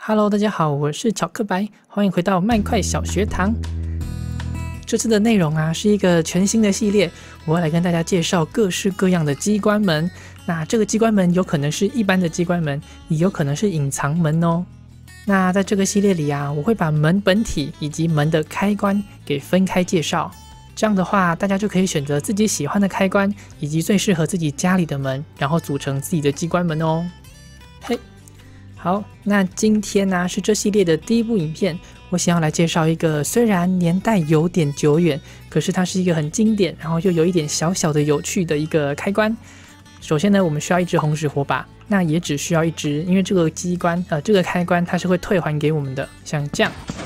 Hello， 大家好，我是巧克白，欢迎回到麦块小学堂。这次的内容啊是一个全新的系列，我要来跟大家介绍各式各样的机关门。那这个机关门有可能是一般的机关门，也有可能是隐藏门哦。那在这个系列里啊，我会把门本体以及门的开关给分开介绍。这样的话，大家就可以选择自己喜欢的开关，以及最适合自己家里的门，然后组成自己的机关门哦。嘿。好，那今天呢是这系列的第一部影片，我想要来介绍一个虽然年代有点久远，可是它是一个很经典，然后又有一点小小的有趣的一个开关。首先呢，我们需要一支红石火把，那也只需要一支，因为这个机关这个开关它是会退还给我们的，像这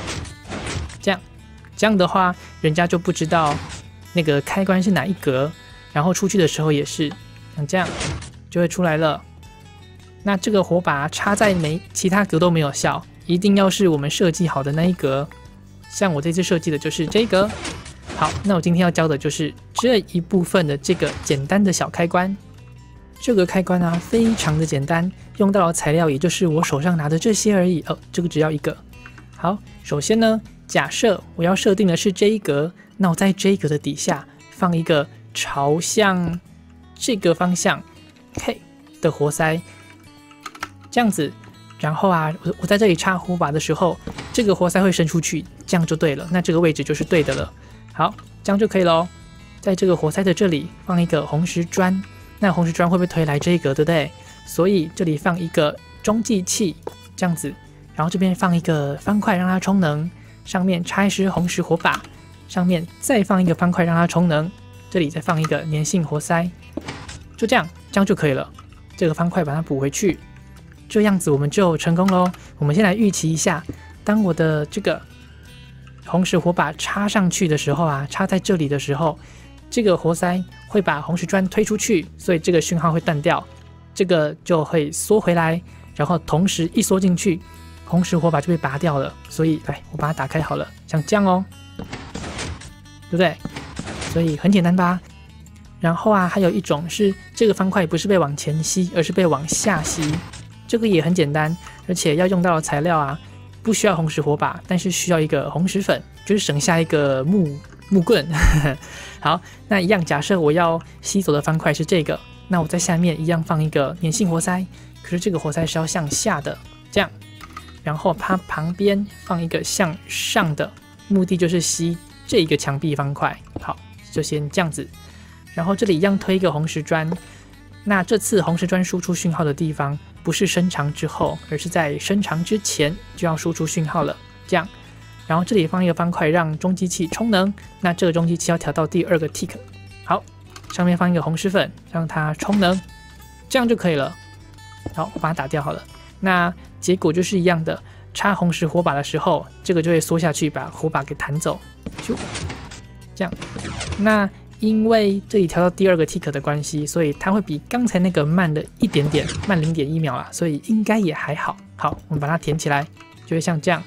样的话，人家就不知道那个开关是哪一格，然后出去的时候也是像这样就会出来了。那这个火把插在其他格都没有效，一定要是我们设计好的那一格。像我这次设计的就是这一格。好，那我今天要教的就是这一部分的这个简单的小开关。这个开关啊，非常的简单，用到的材料也就是我手上拿的这些而已。这个只要一个。好，首先呢，假设我要设定的是这一格，那我在这一格的底下放一个朝向这个方向 K 的活塞。这样子，然后啊，我在这里插火把的时候，这个活塞会伸出去，这样就对了。那这个位置就是对的了。好，这样就可以咯。在这个活塞的这里放一个红石砖，那红石砖会不会推来这一格，对不对？所以这里放一个中继器，这样子，然后这边放一个方块让它充能，上面插一支红石火把，上面再放一个方块让它充能，这里再放一个粘性活塞，就这样就可以了。这个方块把它补回去。这样子我们就成功咯。我们先来预期一下，当我的这个红石火把插上去的时候啊，插在这里的时候，这个活塞会把红石砖推出去，所以这个讯号会断掉，这个就会缩回来，然后同时一缩进去，红石火把就被拔掉了。所以来，我把它打开好了，像这样哦，对不对？所以很简单吧？然后啊，还有一种是这个方块不是被往前吸，而是被往下吸。这个也很简单，而且要用到的材料啊，不需要红石火把，但是需要一个红石粉，就是省下一个木棍。好，那一样，假设我要吸走的方块是这个，那我在下面一样放一个粘性活塞，可是这个活塞是要向下的，这样，然后它旁边放一个向上的，目的就是吸这个墙壁方块。好，就先这样子，然后这里一样推一个红石砖。那这次红石砖输出讯号的地方不是伸长之后，而是在伸长之前就要输出讯号了。这样，然后这里放一个方块让中继器充能，那这个中继器要调到第2个 tick。好，上面放一个红石粉让它充能，这样就可以了。好，我把它打掉好了。那结果就是一样的，插红石火把的时候，这个就会缩下去把火把给弹走。这样，那因为这里调到第2个 tick 的关系，所以它会比刚才那个慢了一点点，慢0.1秒啦，所以应该也还好。好，我们把它填起来，就会像这样。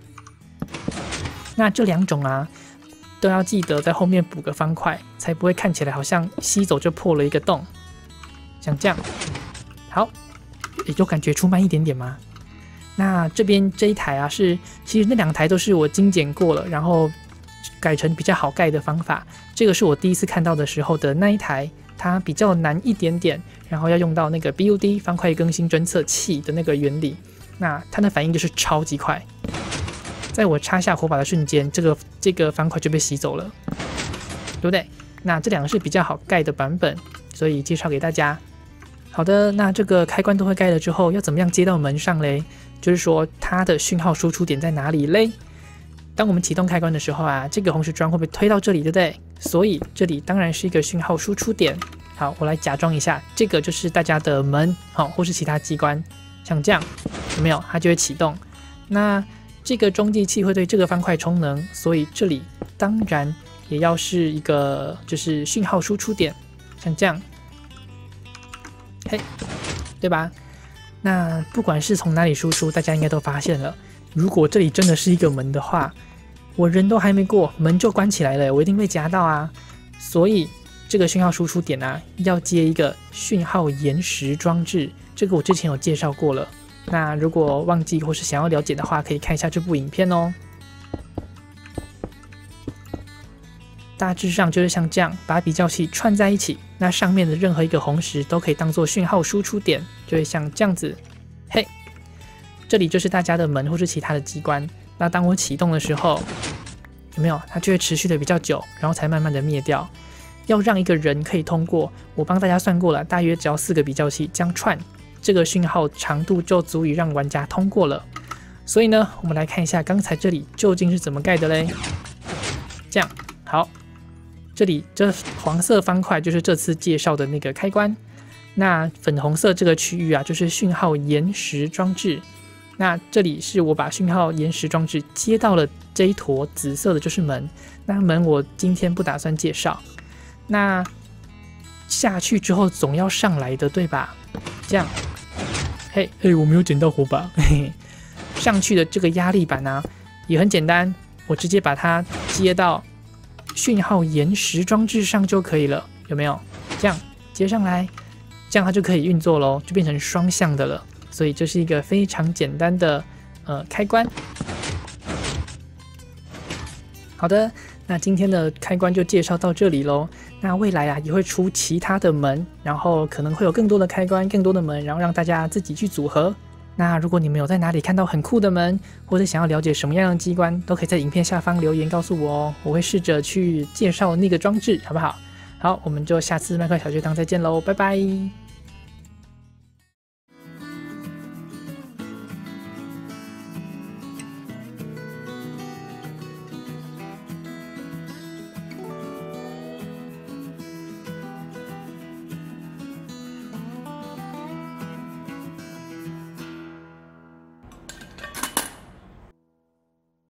那这2种啊，都要记得在后面补个方块，才不会看起来好像吸走就破了一个洞，像这样。好，有感觉出慢一点点吗？那这边这一台啊，其实那2台都是我精简过了，然后改成比较好盖的方法。这个是我第一次看到的时候的那一台，它比较难一点点，然后要用到那个 BUD 方块更新侦测器的那个原理。那它的反应就是超级快，在我插下火把的瞬间，这个方块就被吸走了，对不对？那这2个是比较好盖的版本，所以介绍给大家。好的，那这个开关都会盖了之后，要怎么样接到门上嘞？就是说它的讯号输出点在哪里嘞？当我们启动开关的时候啊，这个红石砖会被推到这里，对不对？所以这里当然是一个讯号输出点。好，我来假装一下，这个就是大家的门，或是其他机关，像这样，有没有？它就会启动。那这个中继器会对这个方块充能，所以这里当然也要是一个就是讯号输出点，像这样，嘿，对吧？那不管是从哪里输出，大家应该都发现了。如果这里真的是一个门的话，我人都还没过，门就关起来了，我一定被夹到啊！所以这个讯号输出点啊，要接一个讯号延时装置，这个我之前有介绍过了。 那如果忘记或是想要了解的话，可以看一下这部影片哦。大致上就是像这样，把比较器串在一起，那上面的任何一个红石都可以当做讯号输出点，就会像这样子。嘿，这里就是大家的门或是其他的机关。那当我启动的时候，有没有？它就会持续的比较久，然后才慢慢的灭掉。要让一个人可以通过，我帮大家算过了，大约只要4个比较器这样串，这个讯号长度就足以让玩家通过了。所以呢，我们来看一下刚才这里究竟是怎么盖的嘞。这样，好。这里这黄色方块就是这次介绍的那个开关，那粉红色这个区域啊，就是讯号延时装置。那这里是我把讯号延时装置接到了这一坨紫色的，就是门。那门我今天不打算介绍。那下去之后总要上来的，对吧？这样，嘿，我没有捡到火把。嘿嘿，上去的这个压力板啊，也很简单，我直接把它接到讯号延时装置上就可以了，有没有？这样接上来，这样它就可以运作咯，就变成双向的了。所以这是一个非常简单的开关。好的，那今天的开关就介绍到这里咯。那未来啊也会出其他的门，然后可能会有更多的开关、更多的门，然后让大家自己去组合。那如果你们有在哪里看到很酷的门，或者想要了解什么样的机关，都可以在影片下方留言告诉我哦，我会试着去介绍那个装置，好不好？好，我们就下次麦块小学堂再见喽，拜拜。